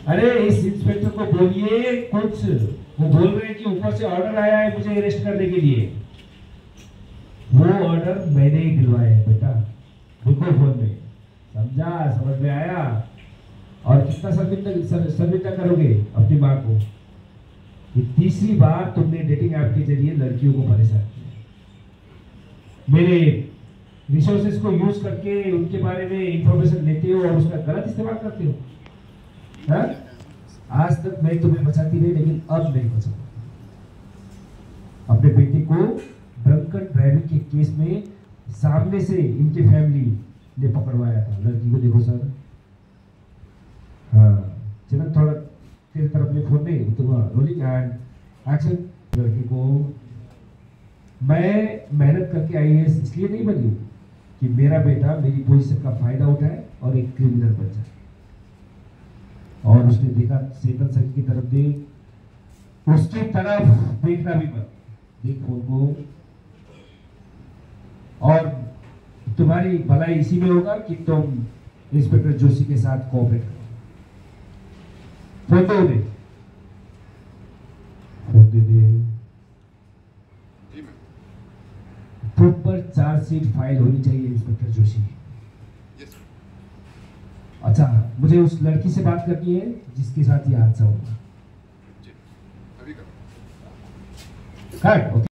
अरे इस इंस्पेक्टर को बोलिए कुछ। वो बोल रहे हैं कि ऊपर से ऑर्डर आया है मुझे अरेस्ट करने के लिए। वो ऑर्डर मैंने ही दिलवाया है बेटा, देखो फोन में। समझा, समझ में आया? और कितना शर्मिंदा करोगे अपनी माँ को? ये तीसरी बार तुमने डेटिंग ऐप के जरिए लड़कियों को परेशान किया। मेरे रिसोर्सेज को यूज करके उनके बारे में इंफॉर्मेशन लेते हो और उसका गलत इस्तेमाल करते हो। हा? आज तक मैं तुम्हें बचाती रही, लेकिन अब नहीं बचाऊंगा। अपने बेटे को ड्रंकन ड्राइविंग के केस में सामने से इनकी फैमिली ने पकड़वाया था। लड़की को देखो सर। हाँ, चलो थोड़ा तेरे तरफ में फोन नहीं तुम्हारा रोलिंग एंड एक्शन। लड़की को मैं मेहनत करके आईएएस इसलिए नहीं बनी कि मेरा बेटा मेरी पोजीशन का फायदा उठाए और एक क्रिमिनल बन जाए। और उसने देखा चेतन सर की तरफ देख, उसकी तरफ देखना भी मत। देख फोन को। और तुम्हारी भलाई इसी में होगा कि तुम इंस्पेक्टर जोशी के साथ कोऑपरेट करो। फोन दो उन्हें, फोन दे दे। प्रॉपर चार्जशीट फाइल होनी चाहिए इंस्पेक्टर जोशी। अच्छा, मुझे उस लड़की से बात करनी है जिसके साथ ये हादसा हुआ।